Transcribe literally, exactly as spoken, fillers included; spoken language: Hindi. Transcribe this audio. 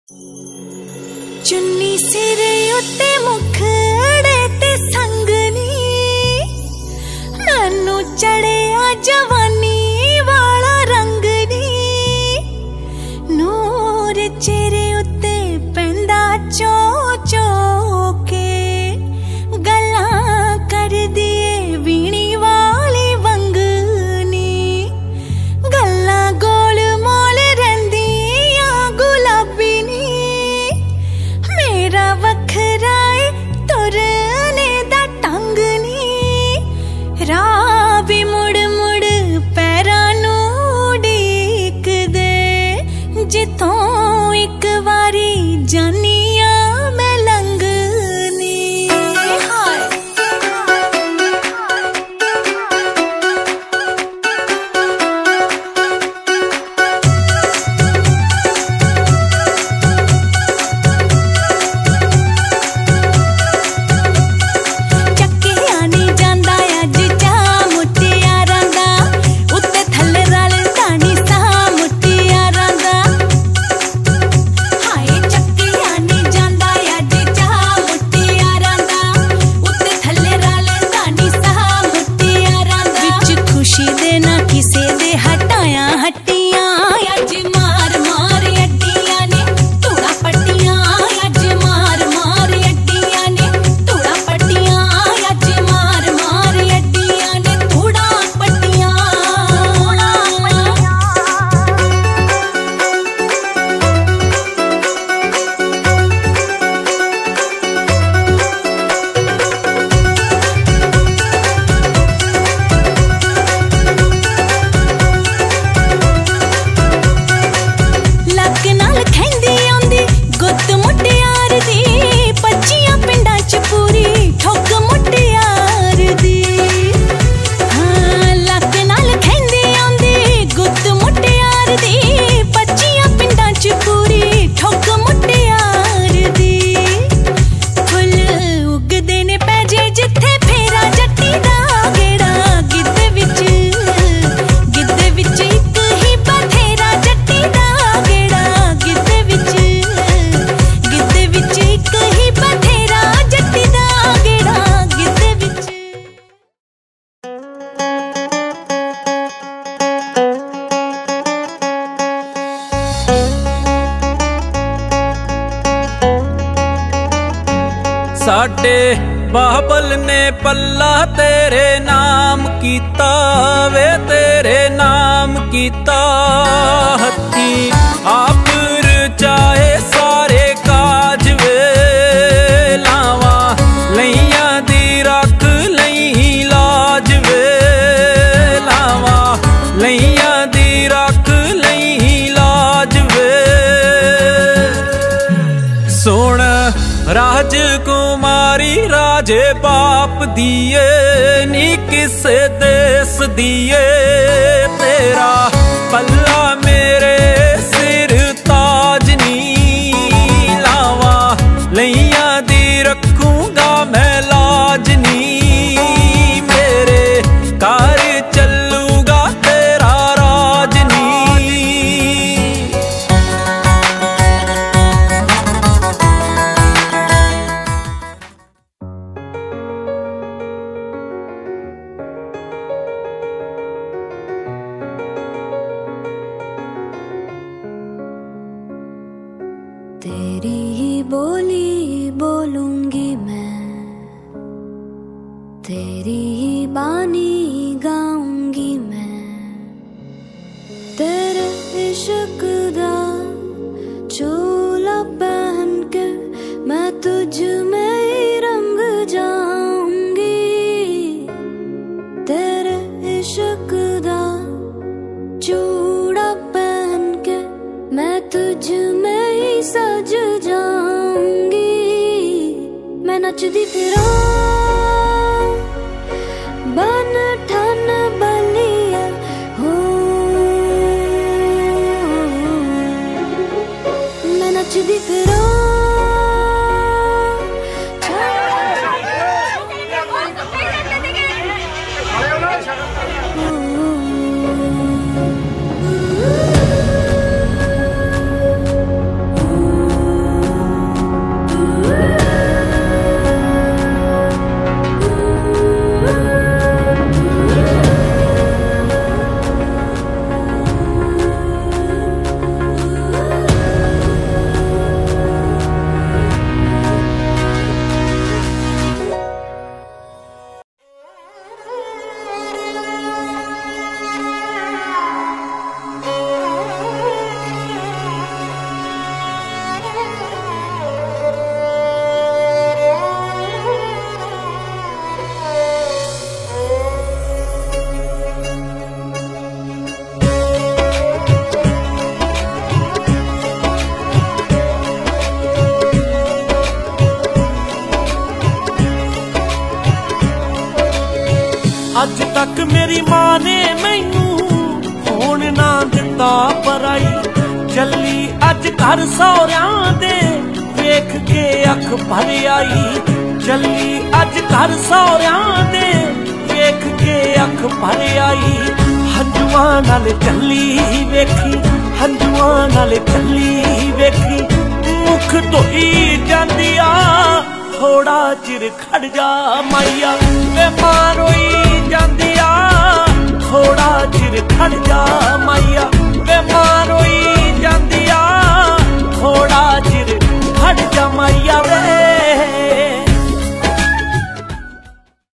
चुन्नी सिर उत्ते मुखड़े ते संगनी मैनू चढ़िया जवानी वाला रंगनी नूर चेहरे उत्ते पैंदा चो चो के गल्लां कर दिए वीणी वाली वंगनी गल्लां गोल मोल रहिंदियां गुलाबी नी मेरा वखरा तुरने दा टंग नी राह भी मुड़ मुड़ पैरां नू उड़ीक दे जिथों एक वारी जानिया मैं लंघनी हाय साडे बाबल ने पल्ला तेरे नाम कीता वे तेरे नाम कीता हत्थी आप रचाए सारे काज वे लावा लैया दी रख लई लाज वे लावा लैया दी रख लई लाज वे सोण राजकुमारी राजे बाप दिए नी किसे देश दिए तेरा पल्ला मेरे सिर ताज नी लावा लैया दी रखूंगा मैं लाज नी मेरे कार चलूगा तेरा राज नी तेरी ही बोली बोलूंगी मैं तेरी ही बानी गाऊंगी मैं तेरे इश्क दा चोला पहन के मैं तुझ में ही रंग जाऊंगी तेरे इश्क दा चूड़ा पहन के मैं तुझ में ही सज जाऊंगी मैं नचदी फिरा बन ठन बलिया हो मैं नचदी फिरा तक मेरी मां ने मैनू होण ना दिता पराई। चली अज घर सौरियां दे वेख के अख भर आई। चली अज घर सौरियां दे वेख के अख भर आई। हंजुआं नाल चली वेखी, हंजुआं नाल चली वेखी, मुख धोई जांदी आ थोड़ा चिर खड़ जा माइया। वे मां रोई जांदी आ थोड़ा चिर खड़ जा माइया।